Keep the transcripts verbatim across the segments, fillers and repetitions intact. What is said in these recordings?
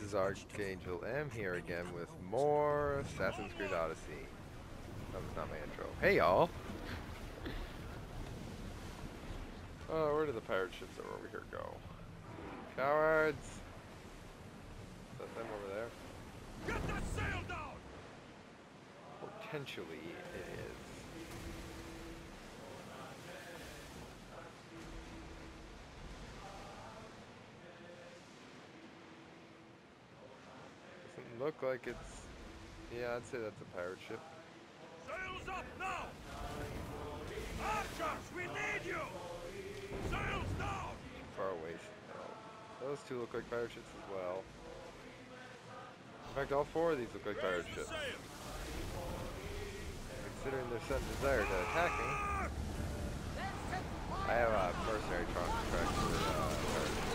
is Archangel M here again with more Assassin's Creed Odyssey. That was not my intro. Hey y'all! Oh, where did the pirate ships that were over here go? Cowards! Is that them over there? Get that sail down! Potentially it is. Doesn't look like it's... Yeah, I'd say that's a pirate ship. Sails up now! Archers, we need you! Sails down! Far away. No. Those two look like pirate ships as well. In fact, all four of these look like pirate ships. Considering their sudden desire to attack me, I have a mercenary contract for uh, pirate ships.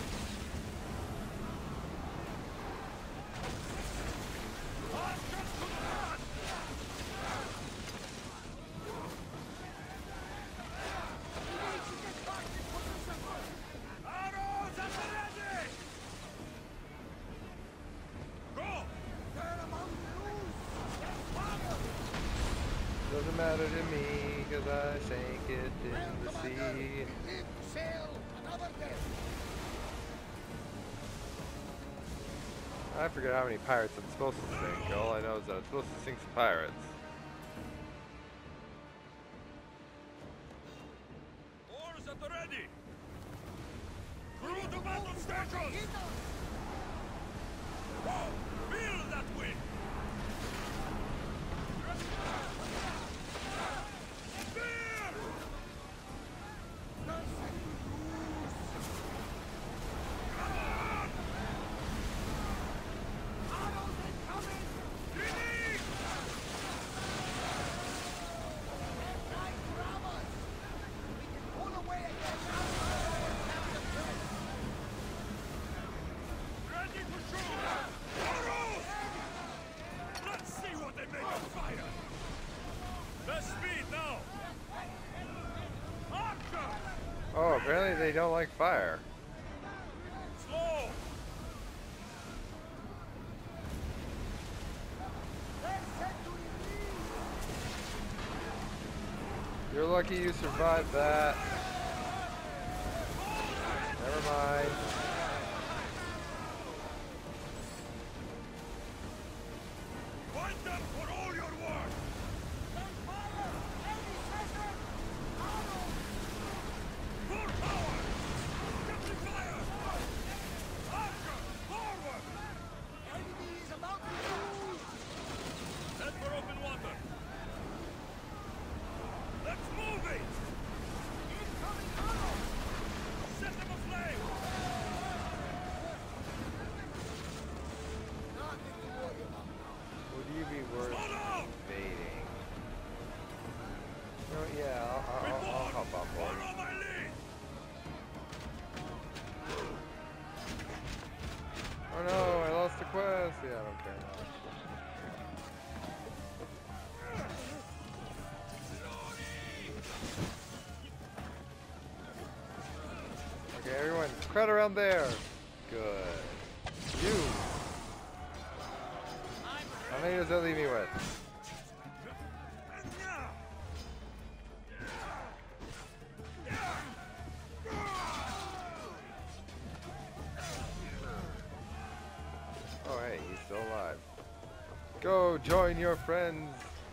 Doesn't matter to me, cause I sank it in the sea. I forget how many pirates I'm supposed to sink. All I know is that I'm supposed to sink some pirates. Oars at the ready! Crew to battle stations! Whoa! Feel that wind! Oh, apparently they don't like fire. Slow. You're lucky you survived that. Never mind. Find them for all your work. Full power! Captain fire! Archer, forward! Enemy is about to lose! Head for open water. Let's move it! Incoming arrow! Set them aflame! Nothing to worry about now. Would you be worth invading? Oh yeah, I'll, I'll, I'll, I'll hop on board. Follow my lead! Oh no, I lost the quest. Yeah, I don't care now. Okay, everyone, crowd around there. Good. You. How many does that leave me with? Oh hey, he's still alive. Go join your friends.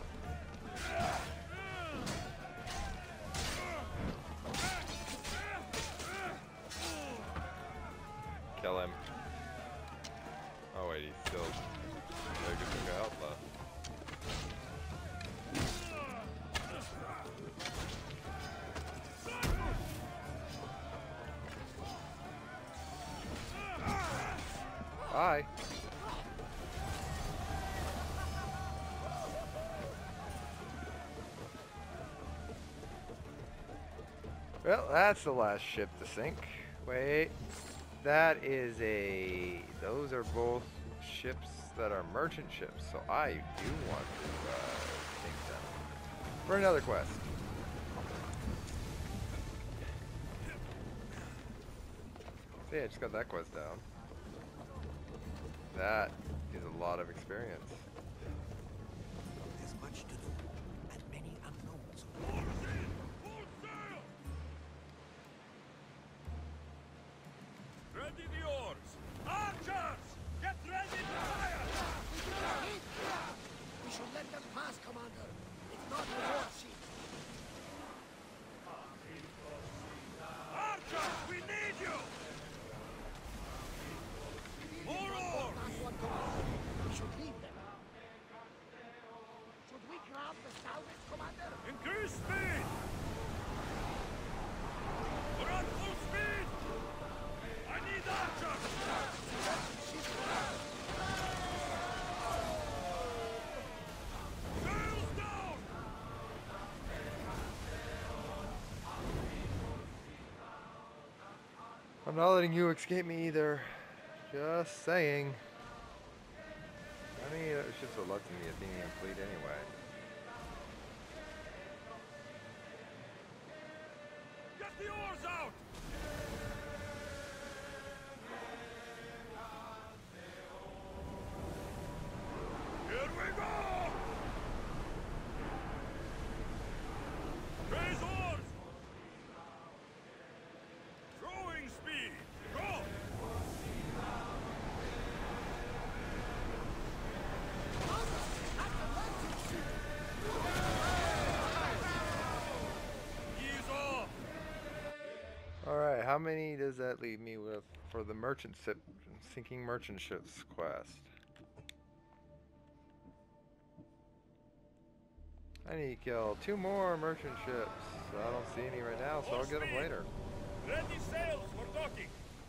Kill him. Oh wait, he's still very good to go out left. Bye. Well, that's the last ship to sink. Wait. That is a... Those are both ships that are merchant ships, so I do want to uh, take them for another quest. So yeah, I just got that quest down. That is a lot of experience. There's much to do, and many unknowns. Oars in! Full sail! Ready the oars! Archers! Get ready to fire! We should let them pass, Commander. It's not the war sheet. Archers, we need you! More oars! Last one, Commander. We should leave them. Should we grab the salvage, Commander? Increase speed! We're on full speed! I need archers! Sails down! I'm not letting you escape me either. Just saying. I mean, it's just a luck to the Athenian fleet anyway. Get the oars out! Here we go! Raise oars! Throwing speed! Go! Ease off! Alright, how many does that leave me with for the merchant ship, sinking merchant ships quest? I need to kill two more merchant ships. I don't see any right now, so I'll get them later. Ready sails for docking!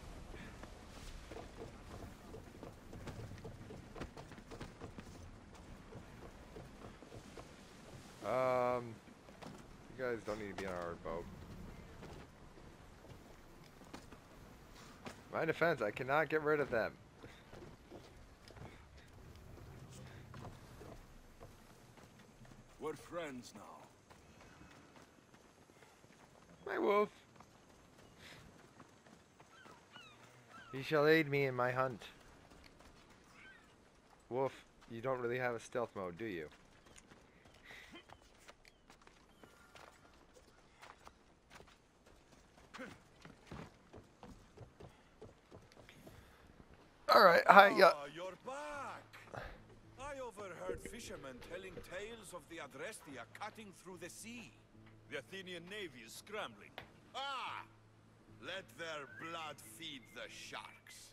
Um, you guys don't need to be on our boat. My defense, I cannot get rid of them. We're friends now. My wolf. He shall aid me in my hunt. Wolf, you don't really have a stealth mode, do you? Alright, hi, yeah. Ah, you're back! I overheard fishermen telling tales of the Adrestia cutting through the sea. The Athenian navy is scrambling. Ah! Let their blood feed the sharks.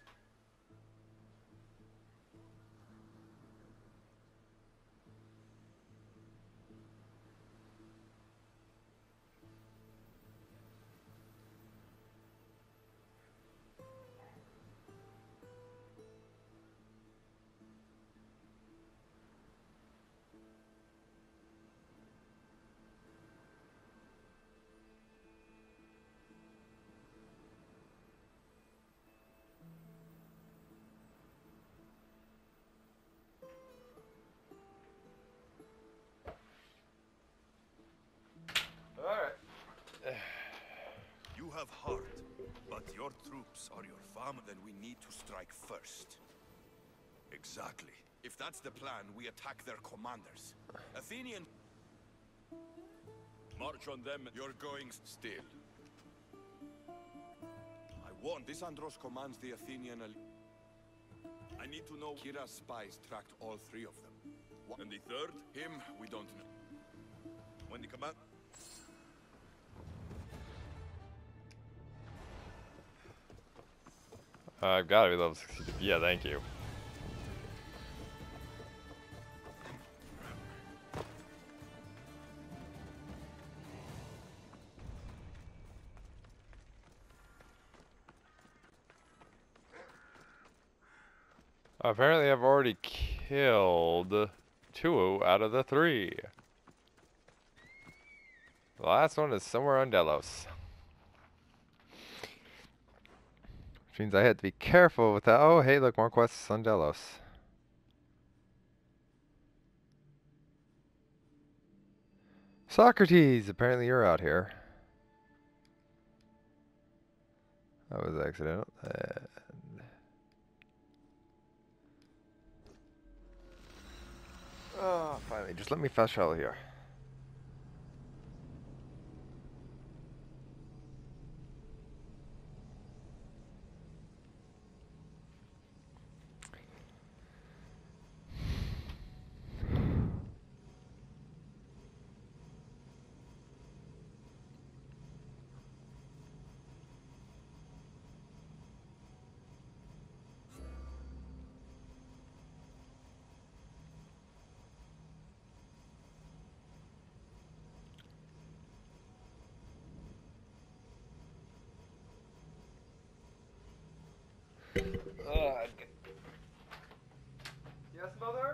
You have heart, but your troops are your farm, then we need to strike first. Exactly. If that's the plan, we attack their commanders. Athenian... March on them. You're going still. I warned. This Andros commands the Athenian... al- I need to know. Kira's spies tracked all three of them. Wha- And the third? Him, we don't know. When the command... Uh, I've got to be level sixty-two. Yeah, thank you. Apparently, I've already killed two out of the three. The last one is somewhere on Delos. Which means I had to be careful with that. Oh, hey, look, more quests on Delos. Socrates, apparently you're out here. That was accidental. And Alright, just let me fast travel here. Ugh. Yes, mother?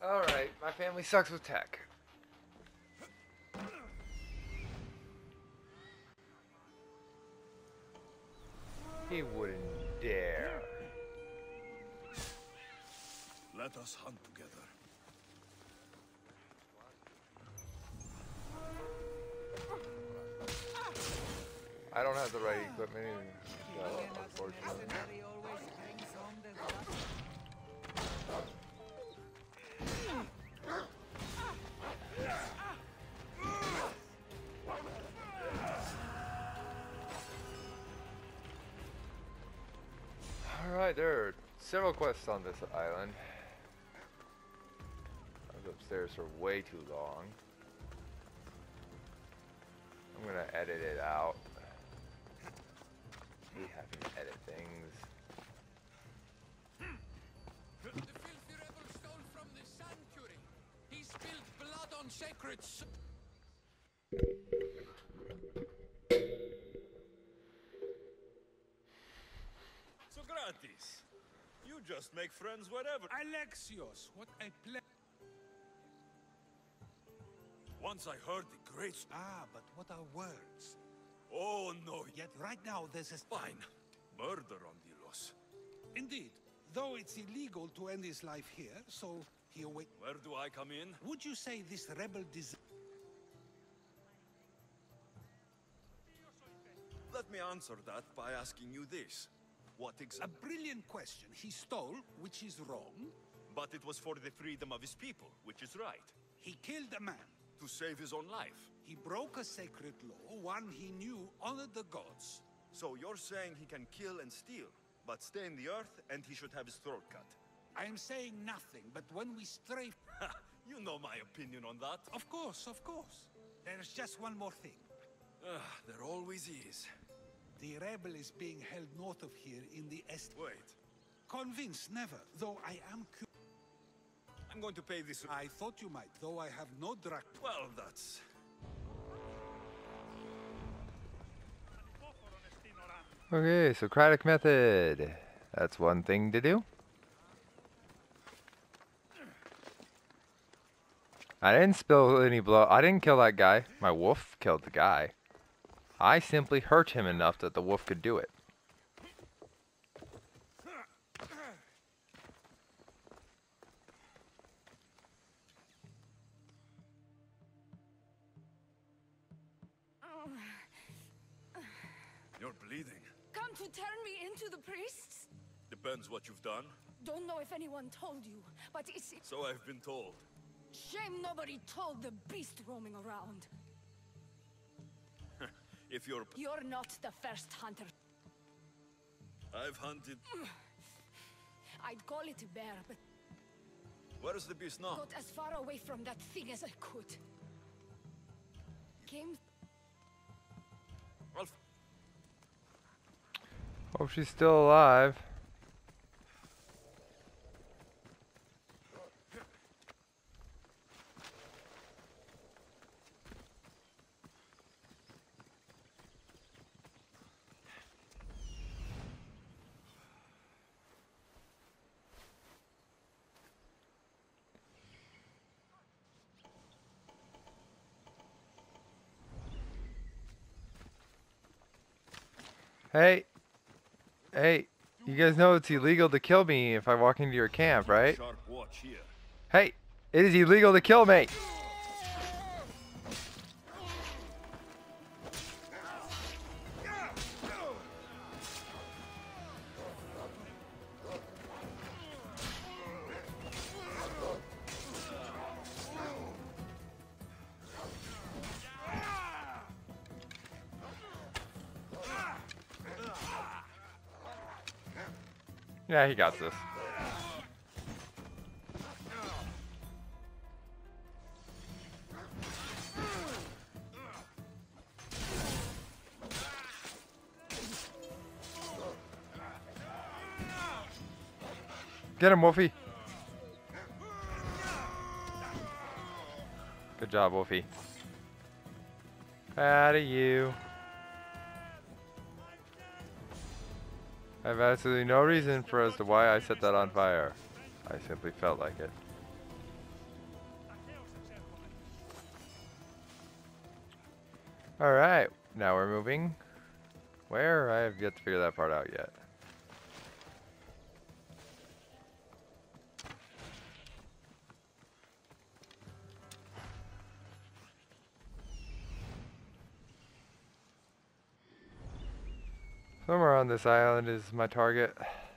Alright, my family sucks with tech. He wouldn't dare. Let us hunt together. I don't have the right equipment either, so, unfortunately. Alright, there are several quests on this island. I was upstairs for way too long. I'm gonna edit it out. We having to edit things. The filthy rebel stole from the sanctuary. He spilled blood on sacred s- Socrates, you just make friends wherever. Alexios, what a ple- Once I heard the great... Ah, but what are words? Oh, no. Yet right now there's a... Fine. Murder on Delos. Indeed, though it's illegal to end his life here, so he await... Where do I come in? Would you say this rebel des... Let me answer that by asking you this. What A exactly? brilliant question. He stole, which is wrong. But it was for the freedom of his people, which is right. He killed a man. To save his own life. He broke a sacred law, one he knew honored the gods. So you're saying he can kill and steal, but stay in the earth and he should have his throat cut. I am saying nothing, but when we stray... You know my opinion on that. Of course, of course. There's just one more thing. Uh, there always is. The rebel is being held north of here in the est... Wait. Convinced, never, though I am cu- I'm going to pay this... I thought you might, though I have no drac... Well, that's... Okay, Socratic method. That's one thing to do. I didn't spill any blood. I didn't kill that guy. My wolf killed the guy. I simply hurt him enough that the wolf could do it. You're bleeding. Come to turn me into the priests? Depends what you've done. Don't know if anyone told you, but it's a So I've been told. shame nobody told the beast roaming around. If you're... You're not the first hunter. I've hunted... I'd call it a bear, but Where's the beast now? got as far away from that thing as I could. Came Well, f- Hope she's still alive. Hey, hey, you guys know it's illegal to kill me if I walk into your camp, right? sharp watch here. Hey, it is illegal to kill me. Yeah, he got this. Get him, Wolfie. Good job, Wolfie. Proud of you. I have absolutely no reason for as to why I set that on fire. I simply felt like it. Alright, now we're moving. Where? I have yet to figure that part out yet. Somewhere on this island is my target.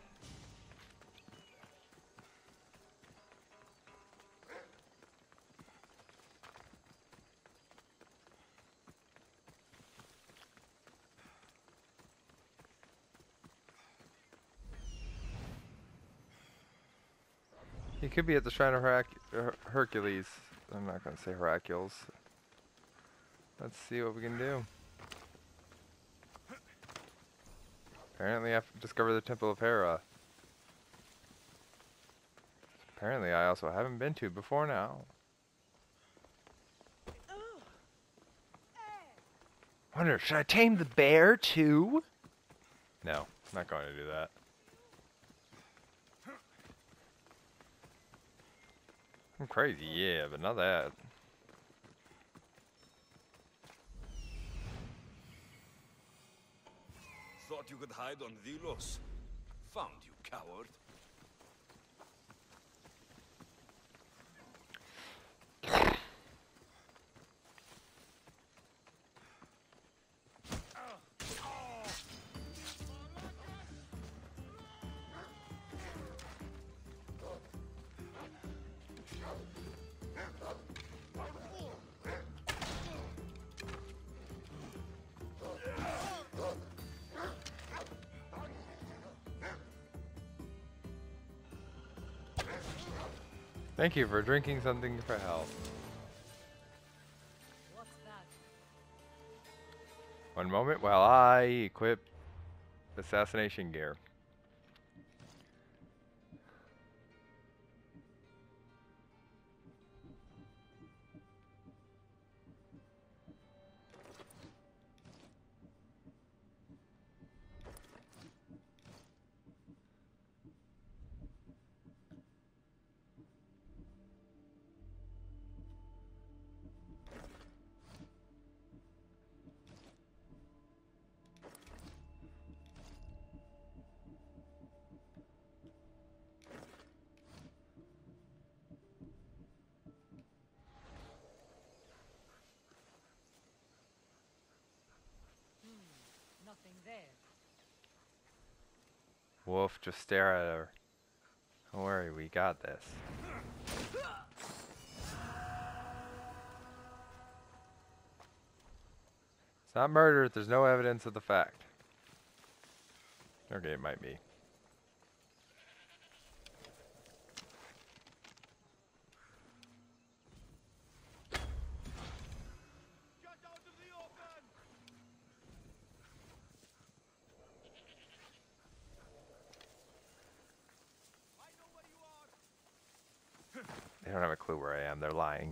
He could be at the Shrine of Herac Her Hercules. I'm not going to say Hercules. Let's see what we can do. Apparently I've discovered the Temple of Hera. Apparently I also haven't been to before now. Wonder, should I tame the bear too? No, I'm not going to do that. I'm crazy, yeah, but not that. Thought you could hide on Delos. Found you, coward. Thank you for drinking something for health. What's that? One moment while I equip assassination gear. Nothing there. Wolf, just stare at her. Don't worry, we got this. It's not murder if there's no evidence of the fact. Okay, it might be. They don't have a clue where I am. They're lying.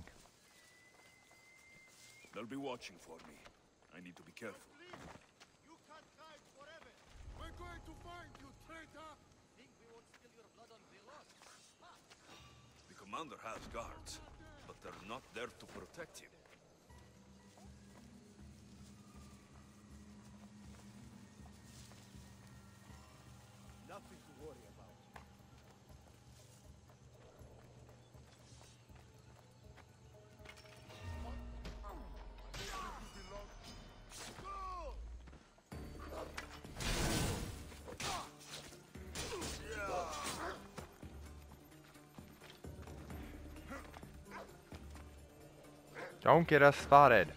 They'll be watching for me. I need to be careful. You can't hide forever. We're going to find you, traitor. Think we won't spill your blood on Delos? The commander has guards, but they're not there to protect him. Nothing to worry about. Don't get us spotted.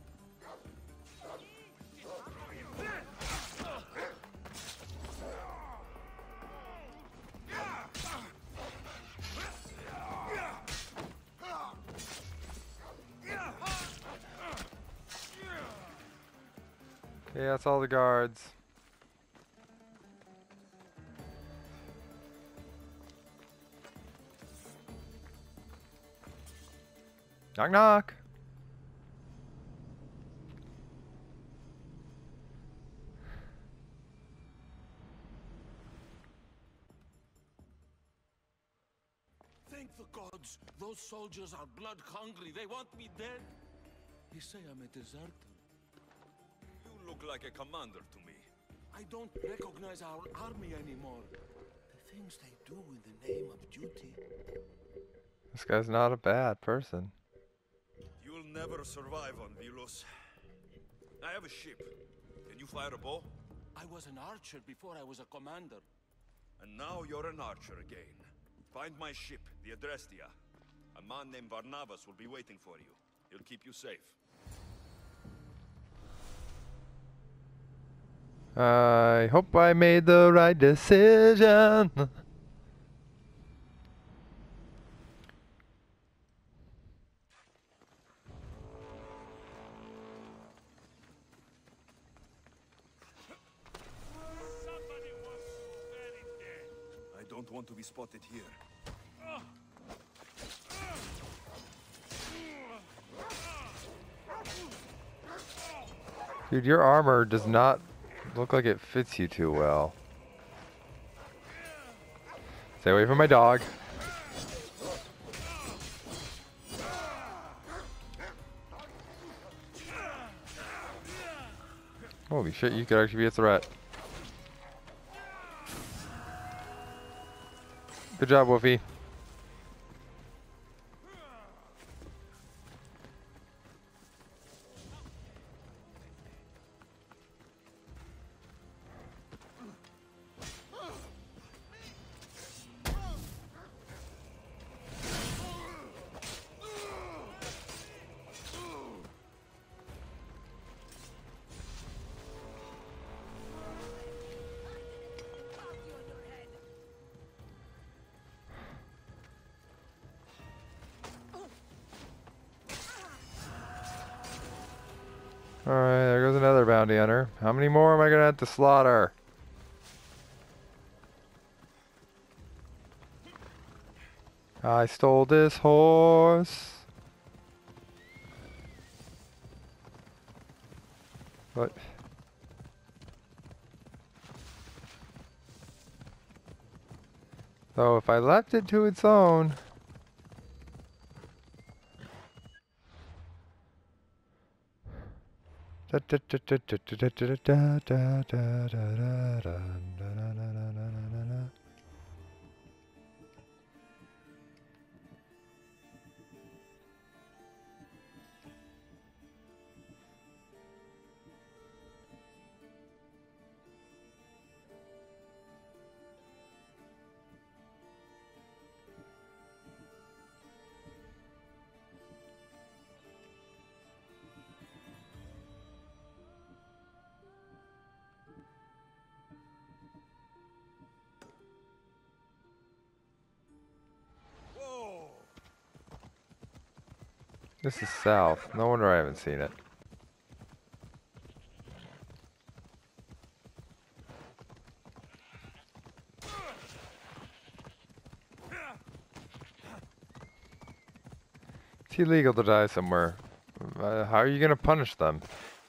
Okay, that's all the guards. Knock knock. Thank the gods. Those soldiers are blood hungry. They want me dead. They say I'm a deserter. like a commander to me. I don't recognize our army anymore. The things they do in the name of duty. This guy's not a bad person. You'll never survive on Vilos. I have a ship. Can you fire a bow? I was an archer before I was a commander. And now you're an archer again. Find my ship, the Adrestia. A man named Barnabas will be waiting for you. He'll keep you safe. I hope I made the right decision. I don't want to be spotted here. Dude, your armor does not look like it fits you too well. Stay away from my dog. Holy shit, you could actually be a threat. Good job, Wolfie. Alright, there goes another bounty hunter. How many more am I gonna have to slaughter? I stole this horse. What? So if I left it to its own... Da da da da da da da da da da da da. This is south. No wonder I haven't seen it. It's illegal to die somewhere. Uh, how are you gonna punish them?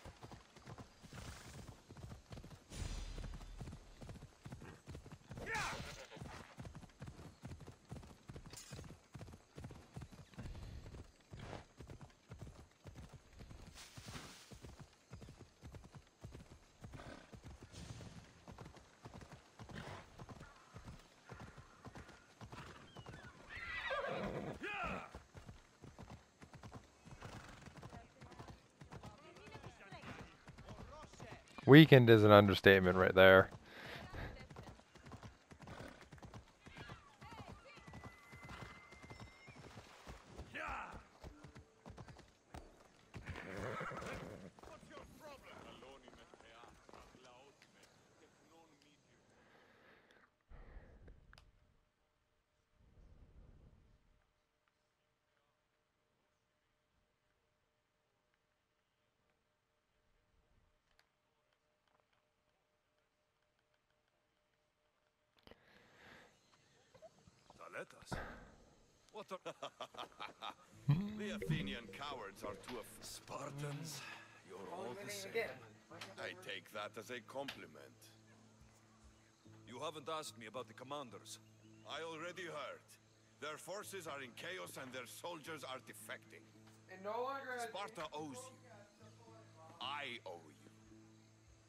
Weakened is an understatement right there. What the? The Athenian cowards are too af- Spartans, you're all the same. I take that as a compliment. You haven't asked me about the commanders. I already heard. Their forces are in chaos and their soldiers are defecting. And no longer Sparta owes you. I owe you.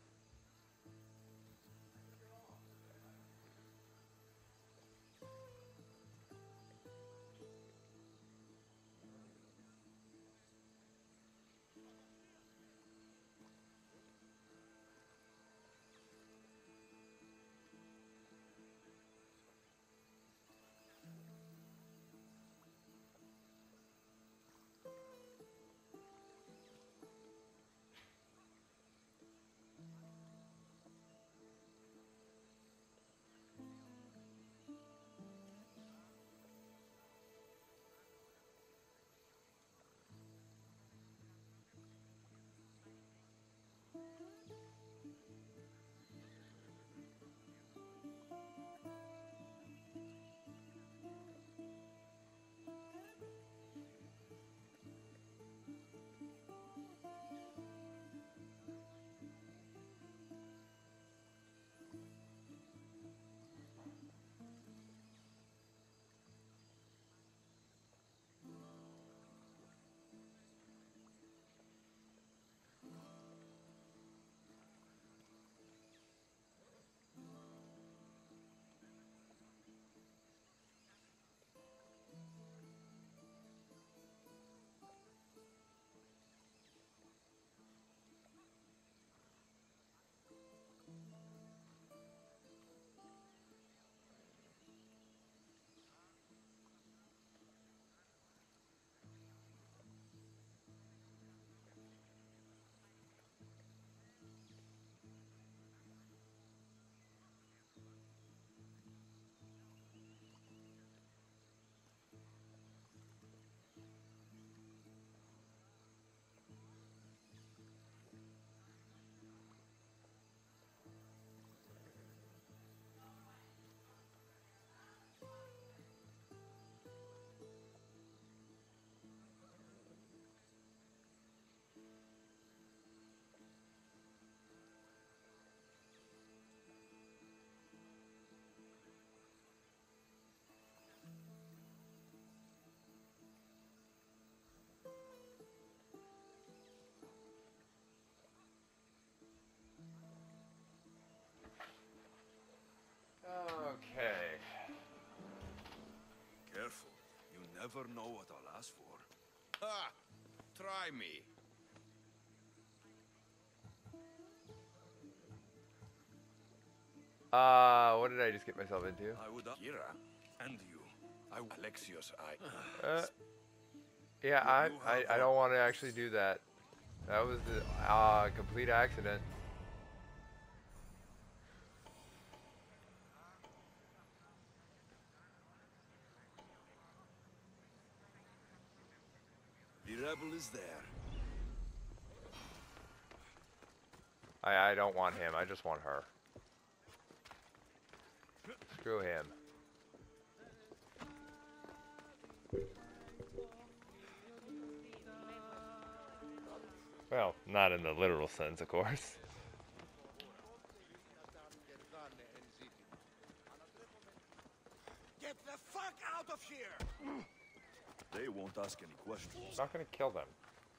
never know what I'll ask for. Ah, try me. Uh, what did I just get myself into? I would... Kira, and you. I... Alexios, I... Uh, yeah, I, I, I don't want to actually do that. That was a uh, complete accident. The rebel is there. I, I don't want him. I just want her. Screw him. Well, not in the literal sense, of course. Get the fuck out of here! They won't ask any questions. I'm not gonna kill them.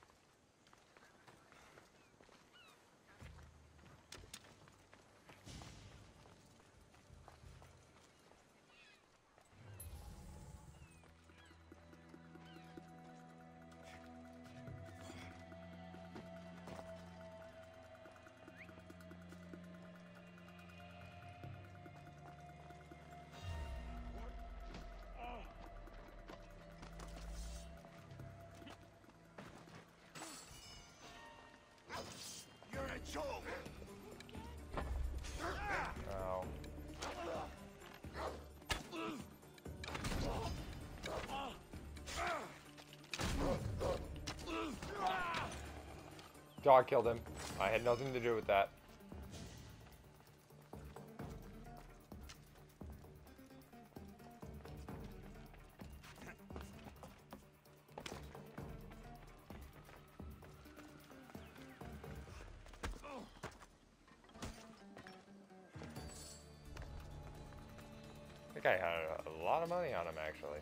You're a joke! Oh. Dog killed him. I had nothing to do with that. I think I had a lot of money on him, actually.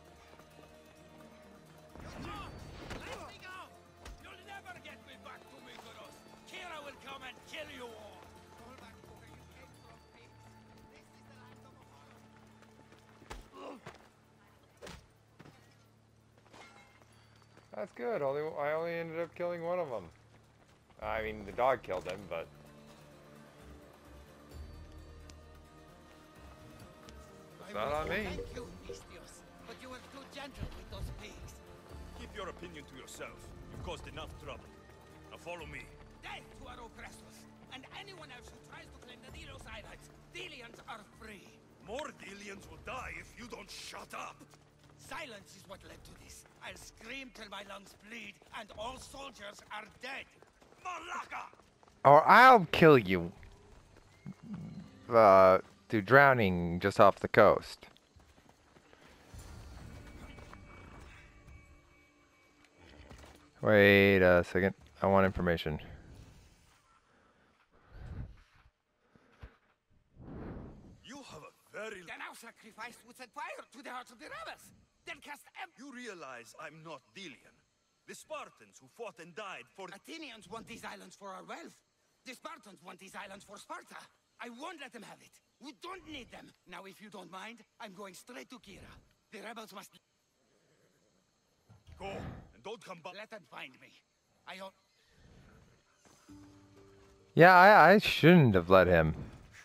Let me go! You'll never get me back to Mykonos! Kira will come and kill you all! Fall back to where you came from, pigs. This is the land of honor. That's good. Only I only ended up killing one of them. I mean, the dog killed him, but it's not on me. Thank you, Mistios, but you were too gentle with those pigs. Keep your opinion to yourself. You've caused enough trouble. Now follow me. Death to our oppressors, and anyone else who tries to claim the Delos Islands. Delians are free. More Delians will die if you don't shut up. Silence is what led to this. I'll scream till my lungs bleed, and all soldiers are dead. Malaka! Or I'll kill you. Uh, through drowning just off the coast. Wait a second. I want information. You have a very... The now sacrificed would set fire to the hearts of the rebels. Then cast em- You realize I'm not Delian. The Spartans who fought and died for... Athenians want these islands for our wealth. The Spartans want these islands for Sparta. I won't let them have it. We don't need them. Now, if you don't mind, I'm going straight to Kira. The rebels must... Go, and don't come back. Let them find me. I don't... Yeah, I, I shouldn't have let him.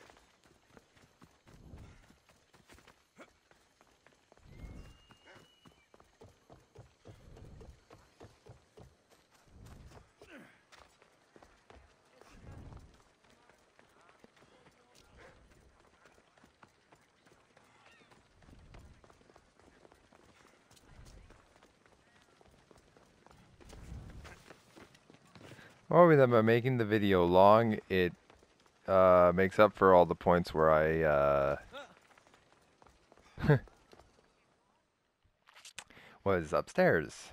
Well, with them by making the video long, it uh, makes up for all the points where I uh, was upstairs.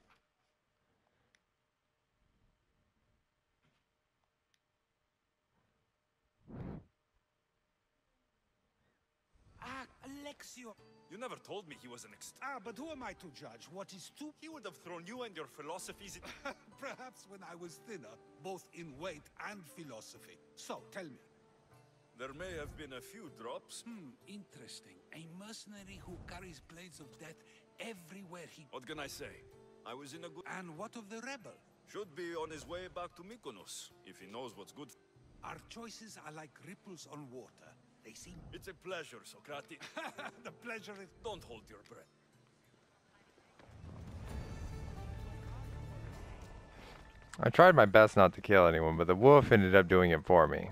Ah, Alexio. You never told me he was an ex... Ah, but who am I to judge what is too... He would have thrown you and your philosophies in... Perhaps when I was thinner, both in weight and philosophy. So, tell me. There may have been a few drops. Hmm, interesting. A mercenary who carries blades of death everywhere he... What can I say? I was in a good... And what of the rebel? Should be on his way back to Mykonos, if he knows what's good. Our choices are like ripples on water. They seem... It's a pleasure, Socrates. The pleasure is... Don't hold your breath. I tried my best not to kill anyone, but the wolf ended up doing it for me.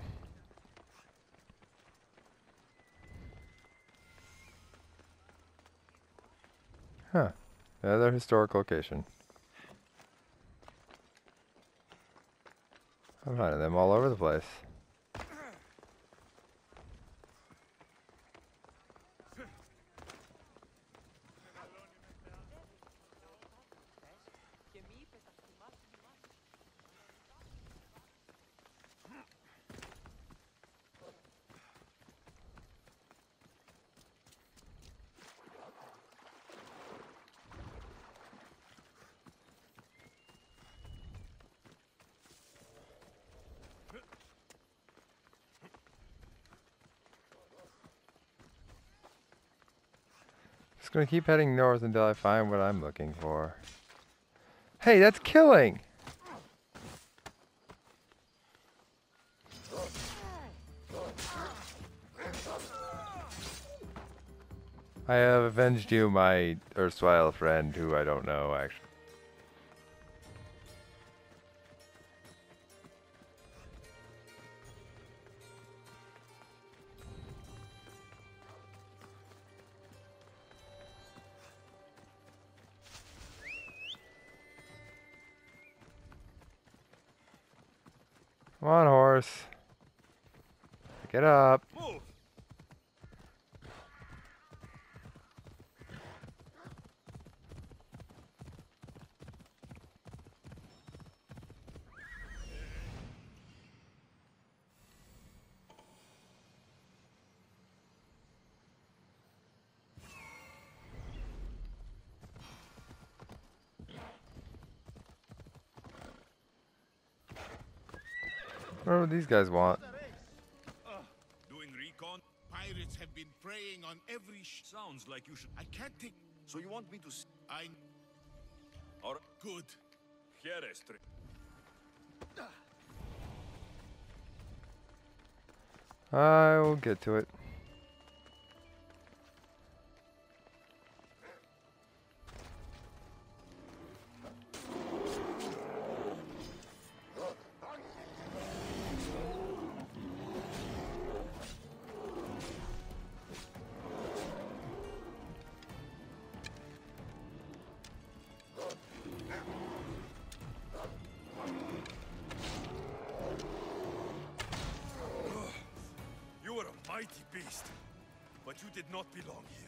Huh. Another historic location. I'm finding them all over the place. Just gonna keep heading north until I find what I'm looking for. Hey, that's killing! I have avenged you, my erstwhile friend, who I don't know, actually. Come on, horse. Pick it up. Move! What do these guys want? Doing recon? Pirates have been preying on every sh... Sounds like you should... I can't take... So you want me to... s- I... Or... Good. Here is three. I will get to it. You were a mighty beast, but you did not belong here.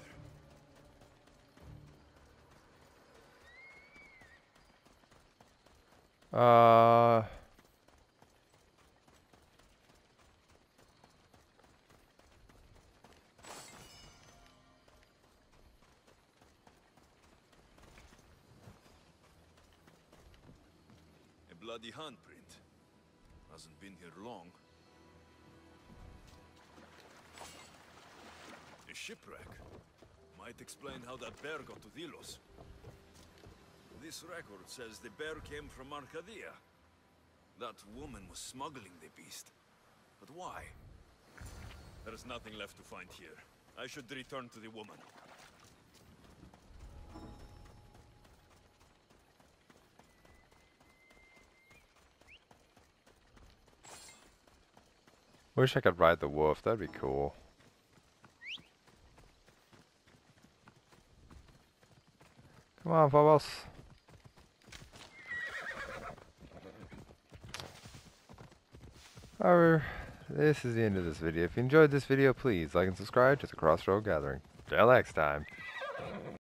Uh... A bloody handprint. Hasn't been here long. A shipwreck. Might explain how that bear got to Delos. This record says the bear came from Arcadia. That woman was smuggling the beast. But why? There is nothing left to find here. I should return to the woman. Wish I could ride the wolf, that'd be cool. Come on, Phobos. However, this is the end of this video. If you enjoyed this video, please like and subscribe to the Crossroad Gathering. Till next time.